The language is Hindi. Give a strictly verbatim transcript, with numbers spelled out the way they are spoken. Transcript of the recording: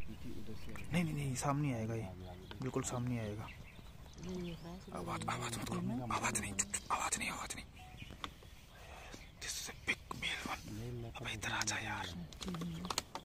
नहीं नहीं नहीं, सामने आएगा ये, बिल्कुल सामने आएगा। आवाज आवाज मत करो, आवाज नहीं, चुप चुप, आवाज नहीं, आवाज नहीं। This is a big male one. अब इधर आ जा यार।